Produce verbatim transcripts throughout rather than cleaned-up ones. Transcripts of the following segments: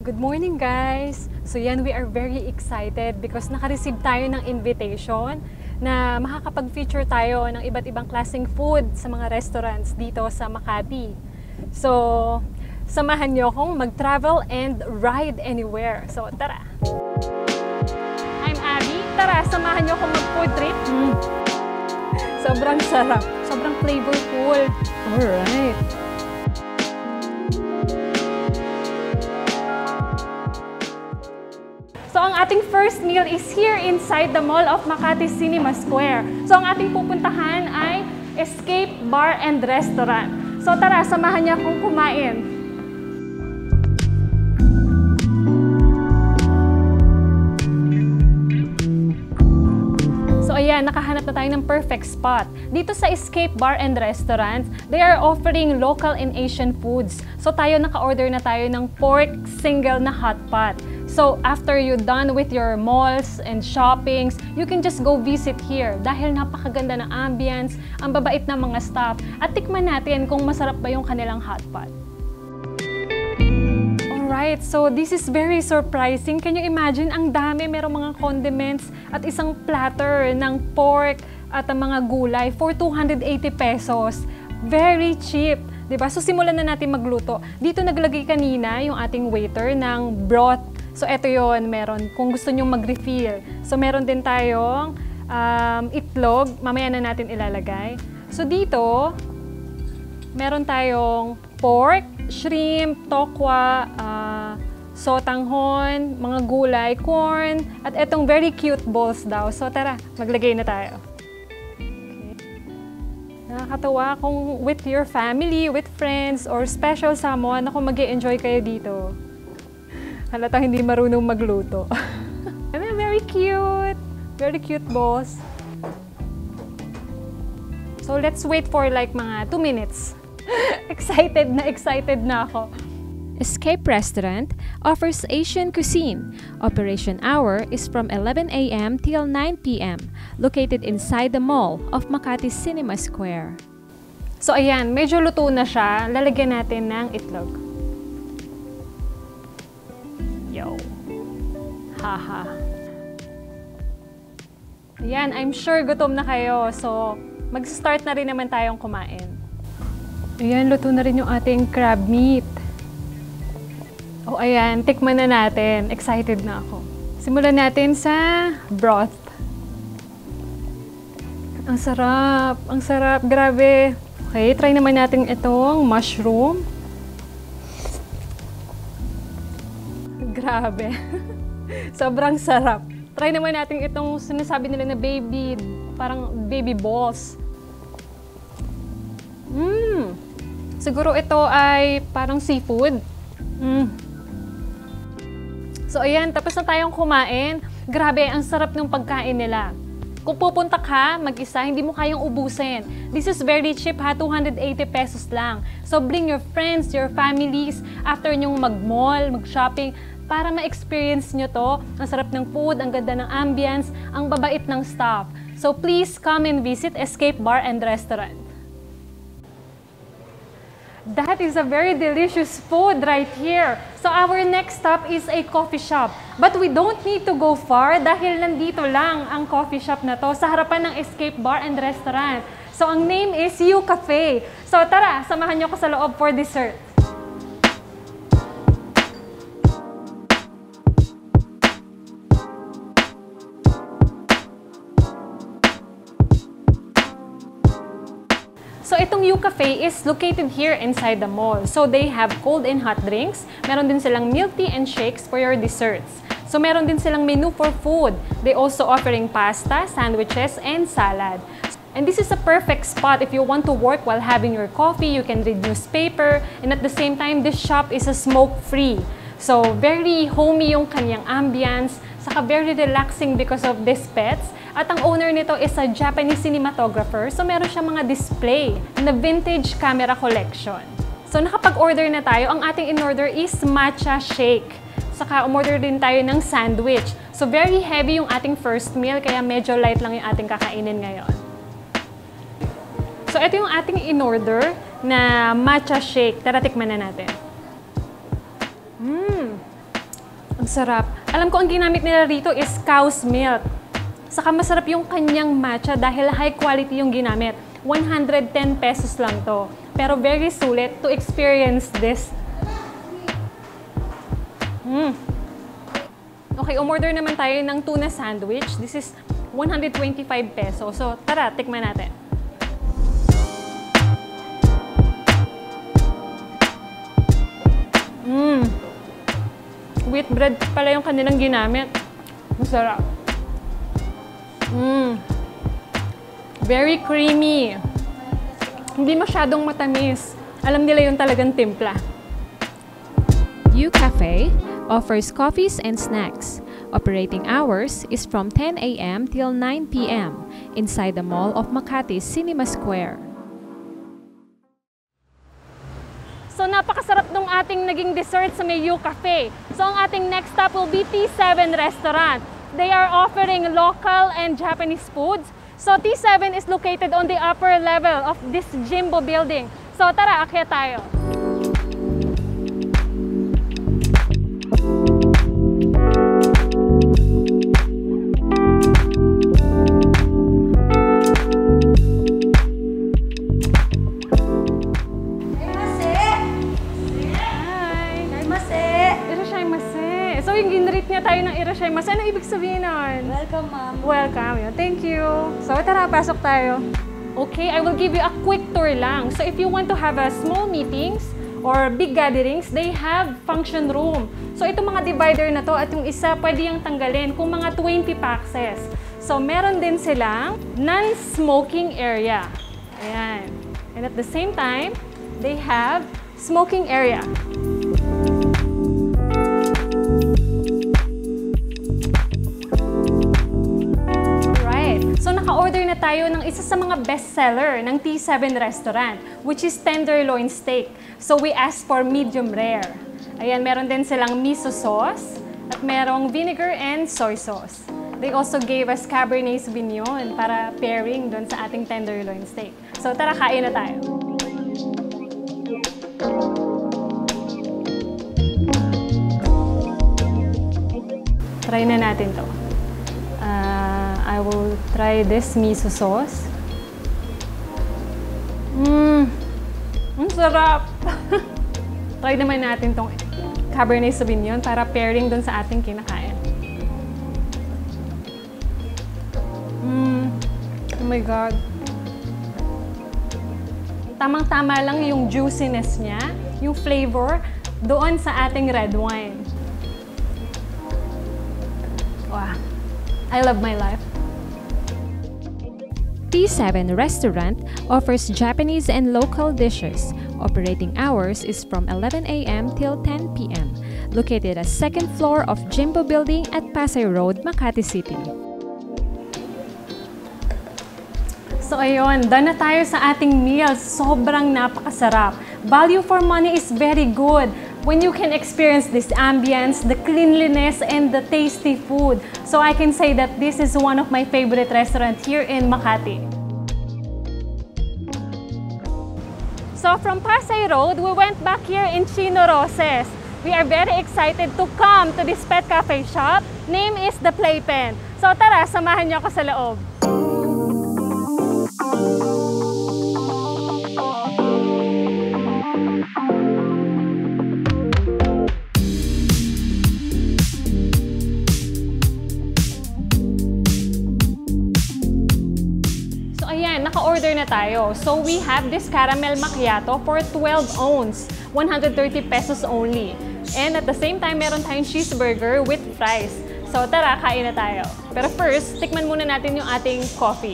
Good morning guys! So yan, we are very excited because naka-receive tayo ng invitation na makakapag-feature tayo ng iba't ibang klaseng food sa mga restaurants dito sa Makati. So, samahan nyo akong mag-travel and ride anywhere. So, tara! I'm Abby. Tara, samahan nyo akong mag-food trip. Mm. Sobrang sarap. Sobrang flavorful. Alright. So, ang ating first meal is here inside the Mall of Makati Cinema Square. So, ang ating pupuntahan ay Escape Bar and Restaurant. So, tara, samahan niyo akong kumain. So, ayan, nakahanap na tayo ng perfect spot. Dito sa Escape Bar and Restaurant, they are offering local and Asian foods. So, tayo naka-order na tayo ng pork single na hot pot. So, after you're done with your malls and shoppings, you can just go visit here dahil napakaganda ng ambience, ang babait ng mga staff, at tikman natin kung masarap ba yung kanilang hotpot. Alright, so this is very surprising. Can you imagine? Ang dami, merong mga condiments at isang platter ng pork at ang mga gulay for two hundred eighty pesos. Very cheap. Diba? So, simulan na natin magluto. Dito naglagay kanina yung ating waiter ng broth. So, eto yon, meron. Kung gusto nyong mag-refill. So, meron din tayong um, itlog. Mamaya na natin ilalagay. So, dito, meron tayong pork, shrimp, tokwa, uh, sotanghon, mga gulay, corn, at etong very cute balls daw. So, tara, maglagay na tayo. Nakakatawa kung with your family, with friends, or special someone, ako mag-e-enjoy kayo dito. Halata hindi marunong magluto. Very cute! Very cute balls. So let's wait for like mga two minutes. Excited na excited na ako. Escape Restaurant offers Asian cuisine. Operation hour is from eleven A M till nine P M located inside the mall of Makati Cinema Square. So ayan, medyo luto na siya. Lalagyan natin ng itlog. Yo. Haha. Ayan, I'm sure gutom na kayo. So, mag-start na rin naman tayong kumain. Ayan, luto na rin yung ating crab meat. Oh, ayan, tikman na natin. Excited na ako. Simulan natin sa broth. Ang sarap, ang sarap, grabe. Okay, try naman natin itong mushroom. Grabe. Sobrang sarap. Try naman natin itong sinasabi nila na baby, parang baby balls. Mmm. Siguro ito ay parang seafood. Mmm. So, ayan, tapos na tayong kumain. Grabe, ang sarap ng pagkain nila. Kung pupunta ka, mag-isa, hindi mo kayang ubusin. This is very cheap ha, two hundred eighty pesos lang. So, bring your friends, your families, after nyong mag-mall, mag-shopping, para ma-experience nyo to. Ang sarap ng food, ang ganda ng ambience, ang babait ng staff. So, please come and visit Escape Bar and Restaurant. That is a very delicious food right here. So our next stop is a coffee shop. But we don't need to go far dahil nandito lang ang coffee shop na to sa harapan ng Escape Bar and Restaurant. So ang name is You Cafe. So tara, samahan niyo ko sa loob for dessert. So, itong You Cafe is located here inside the mall. So, they have cold and hot drinks. Meron din silang milk tea and shakes for your desserts. So, meron din silang menu for food. They also offering pasta, sandwiches, and salad. And this is a perfect spot if you want to work while having your coffee. You can read newspaper. And at the same time, this shop is a smoke-free. So, very homey yung kanyang ambience. Saka very relaxing because of these pets. At ang owner nito is a Japanese cinematographer. So, meron siyang mga display na vintage camera collection. So, nakapag-order na tayo. Ang ating in-order is matcha shake. Saka, umorder din tayo ng sandwich. So, very heavy yung ating first meal. Kaya medyo light lang yung ating kakainin ngayon. So, ito yung ating in-order na matcha shake. Tara, tikman na natin. Mmm! Ang sarap. Alam ko ang ginamit nila rito is cow's milk. Saka masarap yung kanyang matcha dahil high quality yung ginamit. one hundred ten pesos lang to. Pero very sulit to experience this. Mm. Okay, umorder naman tayo ng tuna sandwich. This is one hundred twenty-five pesos. So tara, tikman natin. Mmm. Wheat bread pala yung kanilang ginamit. Masarap. Mmm. Very creamy. Hindi masyadong matamis. Alam nila yung talagang timpla. U Cafe offers coffees and snacks. Operating hours is from ten A M till nine P M inside the Mall of Makati's Cinema Square. So napakasarap nung ating naging dessert sa may U Cafe. So ang ating next stop will be T seven Restaurant. They are offering local and Japanese foods. So T seven is located on the upper level of this Jimbo building. So tara, akyat tayo. So, yung ginreat niya tayo ng irashimasu. Ano ibig sabihin nun? Welcome, ma'am. Welcome. Thank you. So, tara, pasok tayo. Okay, I will give you a quick tour lang. So, if you want to have a small meetings or big gatherings, they have function room. So, itong mga divider na to at yung isa, pwede yung tanggalin kung mga twenty paxes. So, meron din silang non-smoking area. Ayan. And at the same time, they have smoking area. So, naka-order na tayo ng isa sa mga bestseller ng T seven Restaurant, which is tenderloin steak. So, we asked for medium rare. Ayan, meron din silang miso sauce at merong vinegar and soy sauce. They also gave us Cabernet Sauvignon para pairing doon sa ating tenderloin steak. So, tara, kain na tayo. Try na natin to. Uh, I will try this miso sauce. Mmm! Ang sarap! Try naman natin tong Cabernet Sauvignon para pairing dun sa ating kinakain. Mmm! Oh my God! Tamang-tama lang yung juiciness niya, yung flavor doon sa ating red wine. Wow! I love my life. T seven Restaurant offers Japanese and local dishes. Operating hours is from eleven A M till ten P M Located at second floor of Jimbo Building at Pasay Road, Makati City. So ayun, done na tayo sa ating meal. Sobrang napakasarap. Value for money is very good when you can experience this ambience, the cleanliness, and the tasty food. So I can say that this is one of my favorite restaurants here in Makati. So from Pasay Road, we went back here in Chino Roses. We are very excited to come to this pet cafe shop. Name is The Playpen. So tara, samahan niyo ako sa loob. Naka-order na tayo. So we have this caramel macchiato for twelve ounce, one hundred thirty pesos only. And at the same time, meron tayong cheeseburger with fries. So tara, kain na tayo. Pero first, tikman muna natin yung ating coffee.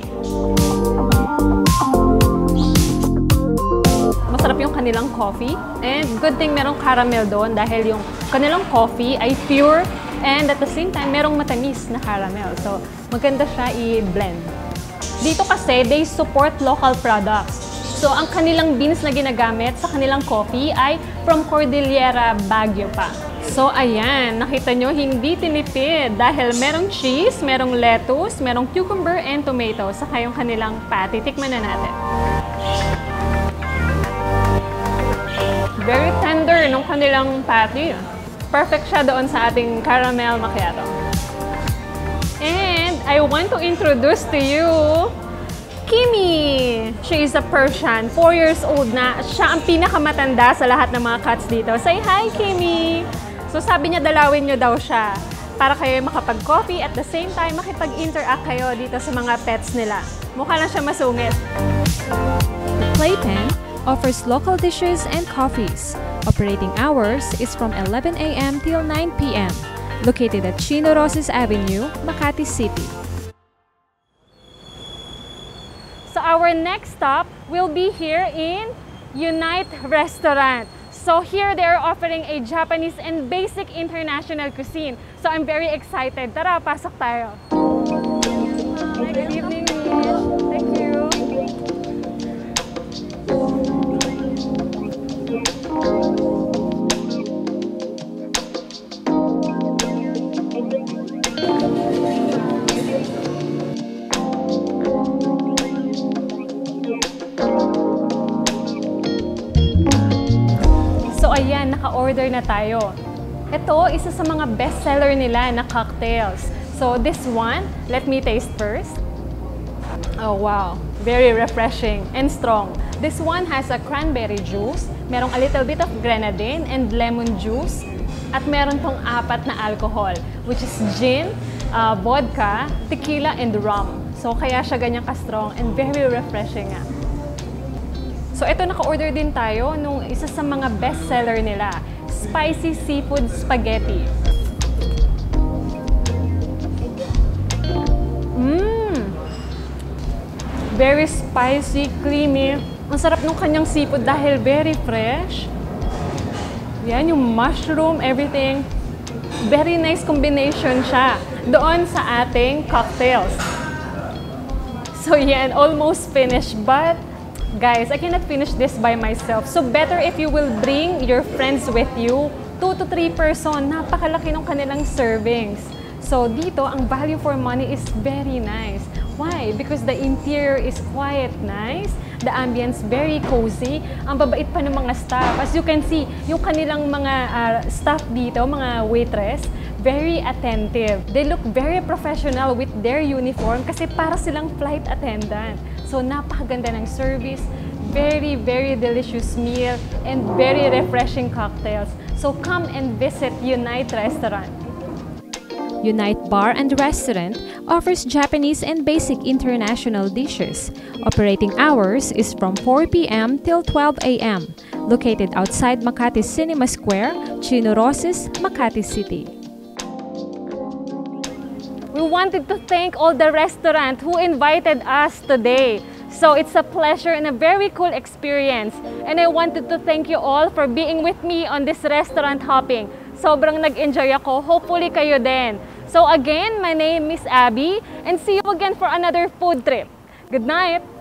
Masarap yung kanilang coffee. And good thing merong caramel doon dahil yung kanilang coffee ay pure and at the same time, merong matamis na caramel. So maganda siya i-blend. Dito kasi, they support local products. So, ang kanilang beans na ginagamit sa kanilang coffee ay from Cordillera, Baguio pa. So, ayan, nakita nyo, hindi tinipid dahil merong cheese, merong lettuce, merong cucumber and tomato. Saka yung kanilang patty. Tikman na natin. Very tender nung kanilang patty. perfect siya doon sa ating caramel macchiato. And I want to introduce to you Kimi! She is a Persian, four years old na. Siya ang pinakamatanda sa lahat ng mga cats dito. Say hi, Kimi! So sabi niya dalawin niyo daw siya para kayo makapag-coffee at the same time makipag-interact kayo dito sa mga pets nila. Mukha lang siya masungit. The Playpen offers local dishes and coffees. Operating hours is from eleven A M till nine P M Located at Chino Roces Avenue, Makati City. So our next stop will be here in Unite Restaurant. So here they are offering a Japanese and basic international cuisine. So I'm very excited. Tara, pasok tayo. Hi, good evening, Mish. Thank you. So ayan, naka-order na tayo. Ito, isa sa mga best-seller nila na cocktails. So this one, let me taste first. Oh wow, very refreshing and strong. This one has a cranberry juice, merong a little bit of grenadine and lemon juice, at meron tong apat na alcohol, which is gin, uh, vodka, tequila, and rum. So kaya siya ganyan ka-strong and very refreshing nga. So ito, naka-order din tayo nung isa sa mga best-seller nila, spicy seafood spaghetti. Mmm! Very spicy, creamy. Ang sarap ng kanyang seafood dahil very fresh. Yan, yung mushroom, everything. Very nice combination siya doon sa ating cocktails. So yan, almost finished, but guys, I cannot finish this by myself. So better if you will bring your friends with you. Two to three person. Napakalaki ng kanilang servings. So dito, ang value for money is very nice. Why? Because the interior is quiet, nice. The ambience very cozy. Ang babait pa ng mga staff. As you can see, yung kanilang mga uh, staff dito, mga waitress, very attentive. They look very professional with their uniform kasi para silang flight attendant. So napakaganda ng service, very, very delicious meal, and very refreshing cocktails. So come and visit Unite Restaurant. Unite Bar and Restaurant offers Japanese and basic international dishes. Operating hours is from four P M till twelve A M Located outside Makati Cinema Square, Chino Roces, Makati City. We wanted to thank all the restaurant who invited us today. So it's a pleasure and a very cool experience. And I wanted to thank you all for being with me on this restaurant hopping. Sobrang nag-enjoy ako. Hopefully kayo din. So again, my name is Abby and see you again for another food trip. Good night!